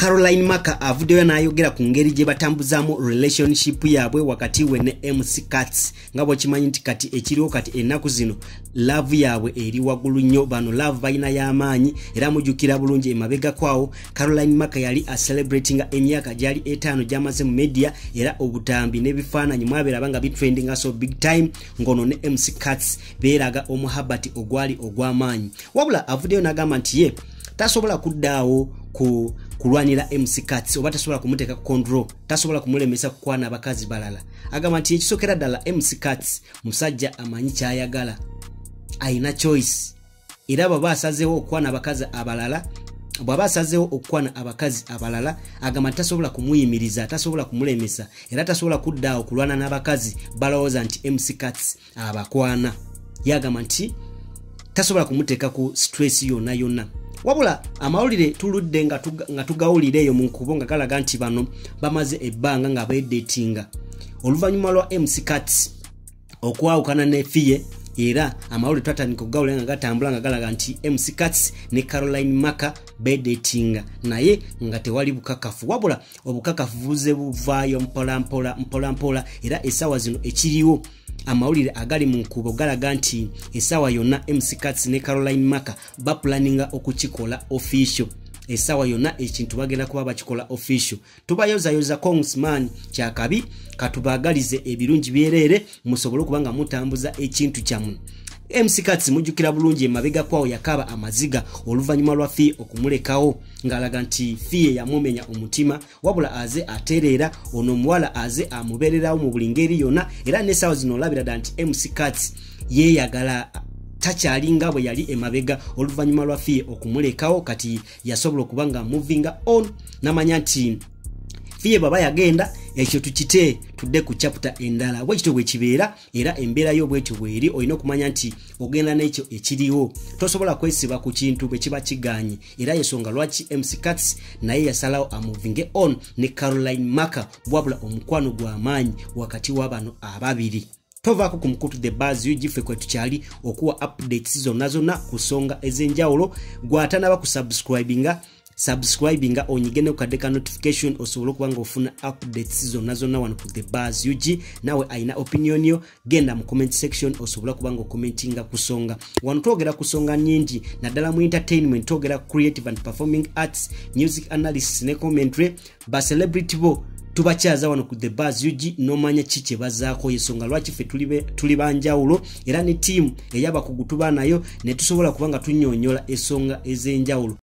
Caroline Maka avuddeyo n'ayogera ku ngeri gye batambuzaamu relationship yaabwe wakati we ne MC Cats nga bw'okimanyi nti kati ekiriwo kati ennaku zino love yaabwe eri waggulu nnyo. Bano love balina y'amaanyi era mujjukira bulungi emabega kwawo Caroline Maka yali celebratinga emyaka gyali 5 gy'amaze mu media era obutambi n'ebifaananyi mwabeera nga bitrendinga so big time ngono ne MC Cats beeraga omuhabati ogwali ogw'amaanyi. Wabula avuddeyo n'agamba nti ye tasobola kuddaawo kulwanira MC Cats oba tasobola kumuteeka control, tasobola kumulemesa kukwana abakazi balala. Agamba nti ekisokera ddala MC Cats musajja amanyi kyayagala, ayina choice era baba asazeewo okukwana abakazi abalala, bwaba asazeewo okukwana abakazi abalala agamba tasobola kumuyimiriza, tasobola kumulemesa era tasobola kuddaawo kulwana n'abakazi balowooza nti MC Cats abakwana. Yagamba nti tasobola kumuteeka ku stress yonna yonna. Wabula amawulire tuludde nga tugawulira eyo mu nkubo nga galaga nti bano bamaze ebbanga nga bedatinga oluvannyuma lwa MC Cats okwawukana ne Fiye, era amawulire twatandika okugawulira nga gatambula nga galaga nti MC Cats ne Caroline Maka bedatinga naye nga tewali bukakafu. Wabula obukakafu buze buvaayo mpola era essaawa zino ekiriwo amawulire agali mu nkubo galaga nti essaawa yonna MC Cats ne Caroline Maka baplaninga okukikola official. Essaawa yonna ekintu bagenda kuba bakikola official. Tubayozayoza Kongsman kyakabi katubagalize ebirungi byereere musobole okubanga mutambuza ekintu kyammwe. MC Cats mujjukira bulungi emabega kwawo yakaba amaziga oluvannyuma lwa Fiye okumulekawo ng'alaga nti Fiye yamumenya omutima, wabula aze atereera ono omuwala aze amubeererawo mu buli ngeri yonna era n'essaawa zino olabira ddala nti MC Cats yeeyagala takyalinga bwe yali emabega oluvannyuma lwa Fiye okumulekawo. Kati yasobola okuba nga movinga on namanya nti Fiye baba yagenda ekyo tukite tudde ku chapter endala bwekityo bwe kibeera era embeera yo bwetyo bweri olina okumanya nti ogenda n'ekyo ekiriwo, tosobola kwesiba ku kintu bwe kiba kiganye. Era yensonga lwaki MC Cats naye yasalawo amovinge on ne Caroline Maka bwabula omukwano gw'amaanyi wakati w'abano ababiri. Tovaako ku mukutu The Buzz UG ffe kwe tukyali okuwa updates zonna zonna ku nsonga ez'enjawulo. Gwatanaba ku subscribinga onyigene ku kadde ka notification osobola okuba nga ofuna updates zonna zonna wano ku The Buzz UG. Nawe ayina opinion yo genda mu comment section osobola kuba nga commentinga ku nsonga. Wano twogera ku nsonga nnyingi naddala mu entertainment, twogera creative and performing arts, music analysis ne commentary, ba celebrity bo tubakyaza wano ku The Buzz UG nomanya kiki bazaako. Yensonga lwaki ffe tuli banjawulo era ne team eyabakugu tuba nayo ne tusobola kuba nga tunnyonnyola ensonga ez'enjawulo.